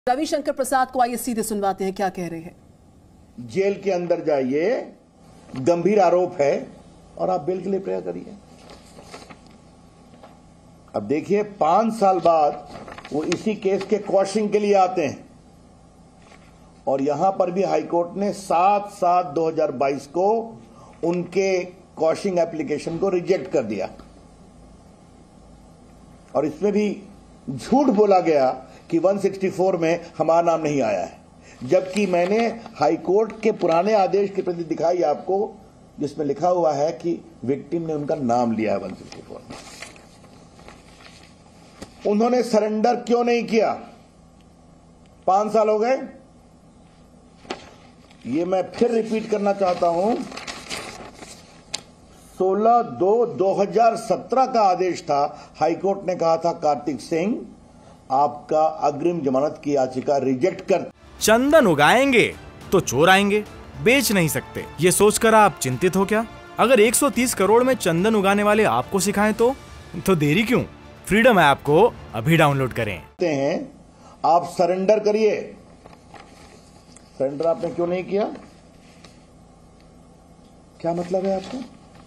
रविशंकर प्रसाद को आइए सीधे सुनवाते हैं, क्या कह रहे हैं। जेल के अंदर जाइए, गंभीर आरोप है और आप बेल के लिए प्रेयर करिए। अब देखिए 5 साल बाद वो इसी केस के क्वॉशिंग के लिए आते हैं और यहां पर भी हाईकोर्ट ने 7/7/2022 को उनके क्वॉशिंग एप्लीकेशन को रिजेक्ट कर दिया और इसमें भी झूठ बोला गया कि 164 में हमारा नाम नहीं आया है, जबकि मैंने हाईकोर्ट के पुराने आदेश की प्रति दिखाई आपको, जिसमें लिखा हुआ है कि विक्टिम ने उनका नाम लिया है 164 में। उन्होंने सरेंडर क्यों नहीं किया? 5 साल हो गए। ये मैं फिर रिपीट करना चाहता हूं, 16/2/2017 का आदेश था। हाईकोर्ट ने कहा था कार्तिक सिंह आपका अग्रिम जमानत की याचिका रिजेक्ट कर। चंदन उगाएंगे तो चोर आएंगे, बेच नहीं सकते, ये सोचकर आप चिंतित हो क्या? अगर 130 करोड़ में चंदन उगाने वाले आपको सिखाएं तो देरी क्यों? फ्रीडम ऐप को अभी डाउनलोड करें। आप सरेंडर करिए। सरेंडर आपने क्यों नहीं किया? क्या मतलब है आपका?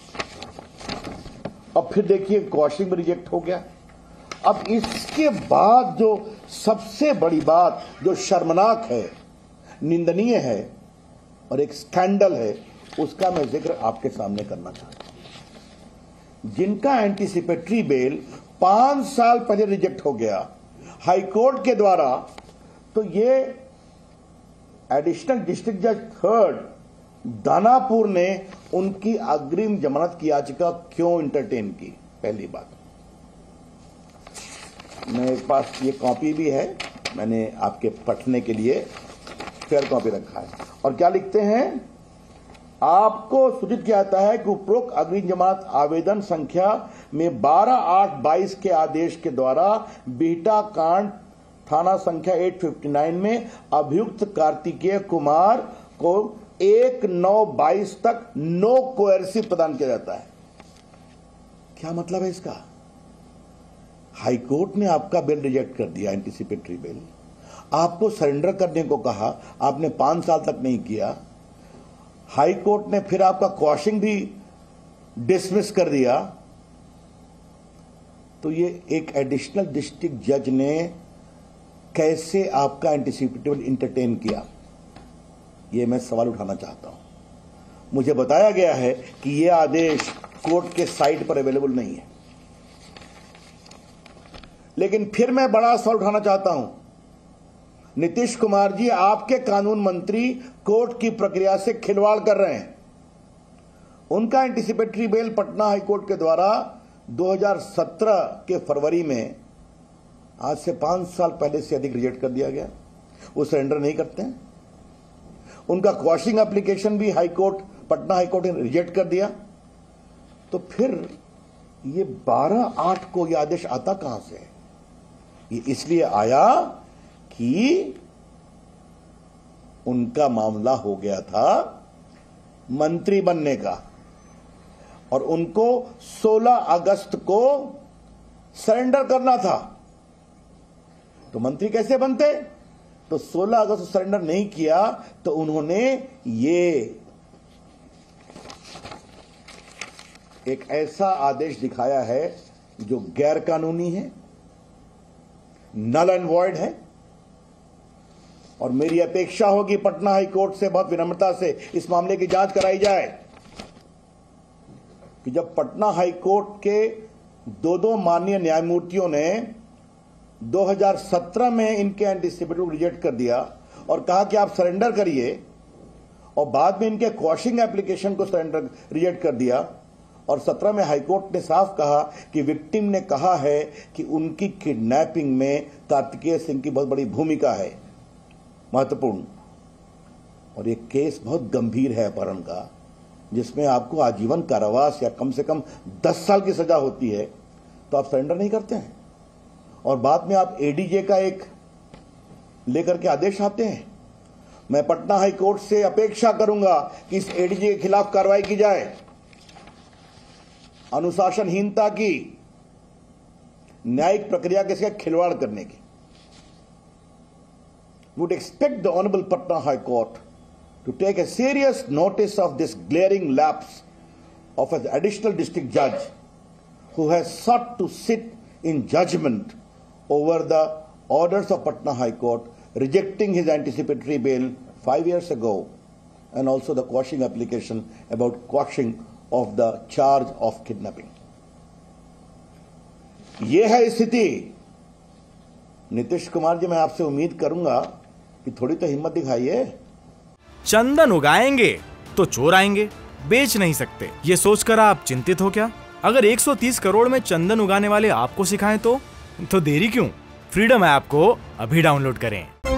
अब फिर देखिए क्वॉशिंग में रिजेक्ट हो गया। अब इसके बाद जो सबसे बड़ी बात, जो शर्मनाक है, निंदनीय है और एक स्कैंडल है, उसका मैं जिक्र आपके सामने करना चाहता हूं। जिनका एंटीसिपेटरी बेल 5 साल पहले रिजेक्ट हो गया हाईकोर्ट के द्वारा, तो ये एडिशनल डिस्ट्रिक्ट जज 3rd दानापुर ने उनकी अग्रिम जमानत की याचिका क्यों इंटरटेन की? पहली बात, मेरे पास ये कॉपी भी है, मैंने आपके पढ़ने के लिए फेयर कॉपी रखा है। और क्या लिखते हैं? आपको सूचित किया जाता है कि उपरोक्त अग्रिम जमानत आवेदन संख्या में 12/8/22 के आदेश के द्वारा बीटा कांड थाना संख्या 859 में अभियुक्त कार्तिकेय कुमार को 1/9/22 तक नो कोएर्सिव प्रदान किया जाता है। क्या मतलब है इसका? हाईकोर्ट ने आपका बेल रिजेक्ट कर दिया, एंटीसिपेटरी बेल। आपको सरेंडर करने को कहा, आपने 5 साल तक नहीं किया। हाईकोर्ट ने फिर आपका क्वॉशिंग भी डिसमिस कर दिया। तो ये एक एडिशनल डिस्ट्रिक्ट जज ने कैसे आपका एंटीसिपेटरी बेल इंटरटेन किया, ये मैं सवाल उठाना चाहता हूं। मुझे बताया गया है कि यह आदेश कोर्ट के साइट पर अवेलेबल नहीं है, लेकिन फिर मैं बड़ा सवाल उठाना चाहता हूं। नीतीश कुमार जी, आपके कानून मंत्री कोर्ट की प्रक्रिया से खिलवाड़ कर रहे हैं। उनका एंटीसिपेटरी बेल पटना हाईकोर्ट के द्वारा 2017 के फरवरी में, आज से 5 साल पहले से अधिक, रिजेक्ट कर दिया गया। वो सरेंडर नहीं करते हैं। उनका क्वॉशिंग एप्लीकेशन भी हाईकोर्ट, पटना हाईकोर्ट ने रिजेक्ट कर दिया। तो फिर ये 12/8 को यह आदेश आता कहां से? ये इसलिए आया कि उनका मामला हो गया था मंत्री बनने का और उनको 16 अगस्त को सरेंडर करना था। तो मंत्री कैसे बनते? तो 16 अगस्त को सरेंडर नहीं किया तो उन्होंने ये एक ऐसा आदेश दिखाया है जो गैर कानूनी है, नल एंड वॉइड है। और मेरी अपेक्षा होगी पटना हाईकोर्ट से, बहुत विनम्रता से इस मामले की जांच कराई जाए कि जब पटना हाईकोर्ट के 2 माननीय न्यायमूर्तियों ने 2017 में इनके एंटीसिपेटरी रिजेक्ट कर दिया और कहा कि आप सरेंडर करिए, और बाद में इनके क्वॉशिंग एप्लीकेशन को सरेंडर रिजेक्ट कर दिया, और 17 में हाईकोर्ट ने साफ कहा कि विक्टिम ने कहा है कि उनकी किडनैपिंग में कार्तिकेय सिंह की बहुत बड़ी भूमिका है, महत्वपूर्ण। और ये केस बहुत गंभीर है अपहरण का, जिसमें आपको आजीवन कारावास या कम से कम 10 साल की सजा होती है। तो आप सरेंडर नहीं करते हैं और बाद में आप एडीजे का एक लेकर के आदेश आते हैं। मैं पटना हाईकोर्ट से अपेक्षा करूंगा कि इस एडीजे के खिलाफ कार्रवाई की जाए। अनुशासनहीनता की, न्यायिक प्रक्रिया के साथ खिलवाड़ करने की। would expect the Honorable Patna High Court to take a serious notice of this glaring lapse of an additional district judge who has sought to sit in judgment over the orders of Patna High Court rejecting his anticipatory bail 5 years ago, and also the quashing application about quashing of the charge of kidnapping. ये है स्थिति। नीतीश कुमार जी, मैं आपसे उम्मीद करूंगा कि थोड़ी तो हिम्मत दिखाइए। चंदन उगाएंगे तो चोर आएंगे, बेच नहीं सकते, ये सोचकर आप चिंतित हो क्या? अगर 130 करोड़ में चंदन उगाने वाले आपको सिखाएं तो देरी क्यों? फ्रीडम ऐप को अभी डाउनलोड करें।